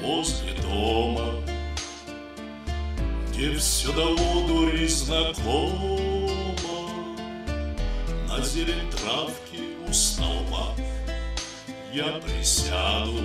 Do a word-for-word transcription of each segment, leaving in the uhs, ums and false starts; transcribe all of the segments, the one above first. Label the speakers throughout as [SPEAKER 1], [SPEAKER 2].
[SPEAKER 1] возле дома, где все до одури знакомо. На зелень травки у столба я присяду.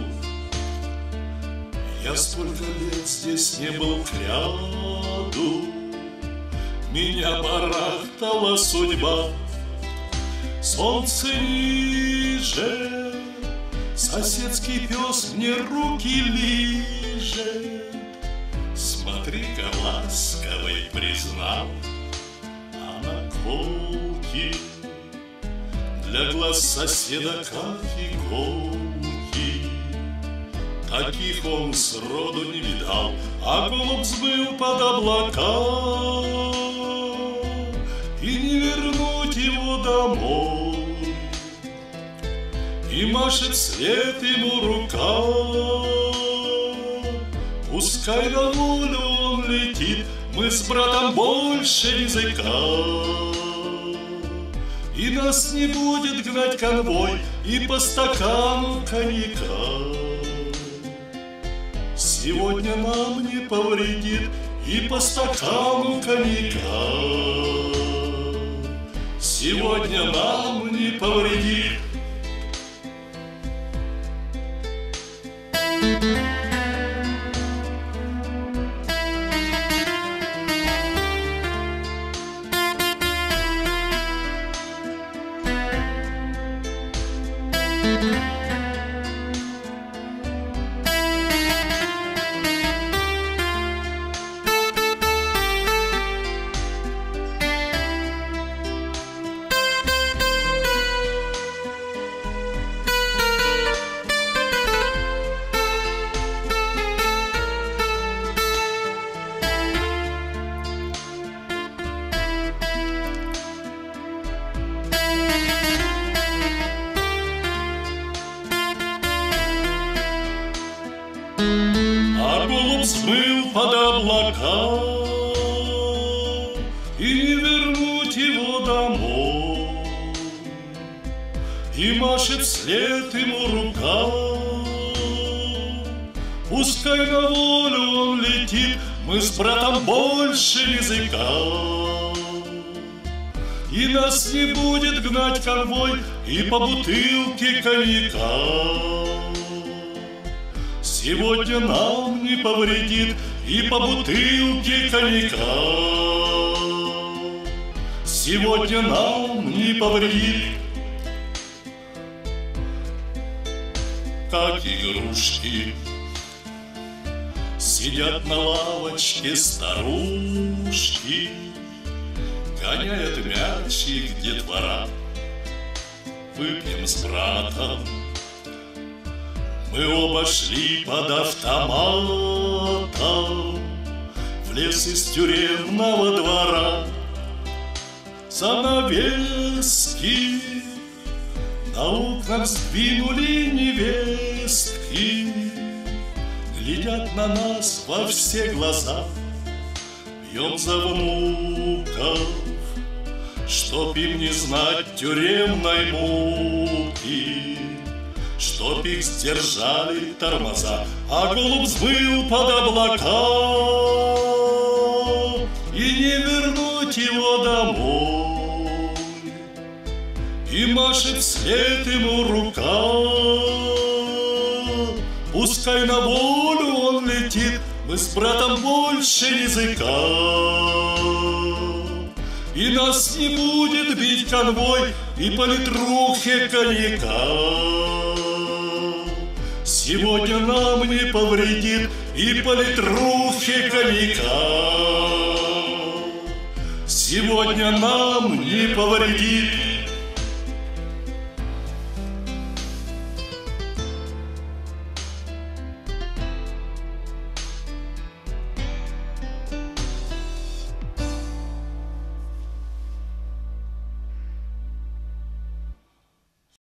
[SPEAKER 1] Я столько лет здесь не был кряду, меня барахтала судьба. Солнце ниже, соседский пес мне руки лижет. Смотри-ка, ласковый признал, а наколки для глаз соседа как иголки. Таких он сроду не видал, а голубь взмыл под облака, и не вернуть его домой. И машет вслед ему рука, пускай на волю он летит, мы с братом больше языка. И нас не будет гнать конвой, и по стакану коньяка. Сегодня нам не повредит и по стакану коньяка. Сегодня нам не повредит. А голубь взмыл под облака, и не вернуть его домой. И машет вслед ему рука, пускай на волю он летит, мы с братом больше языка. И нас не будет гнать конвой и по бутылке коньяка. Сегодня нам не повредит и по бутылке коньяка. Сегодня нам не повредит. Как игрушки сидят на лавочке старушки, гоняет мячик детвора. Выпьем с братом. Мы оба шли под автоматом в лес из тюремного двора. Занавески на окнах сдвинули невестки, глядят на нас во все глаза. Пьем за внуков, чтоб им не знать тюремной муки, чтоб их сдержали тормоза. А голубь взмыл под облака, и не вернуть его домой. И машет вслед ему рука, пускай на волю он летит, мы с братом больше языка. И нас не будет бить конвой и по литрухе коньяка. Сегодня нам не повредит и по литрухе коньяка. Сегодня нам не повредит.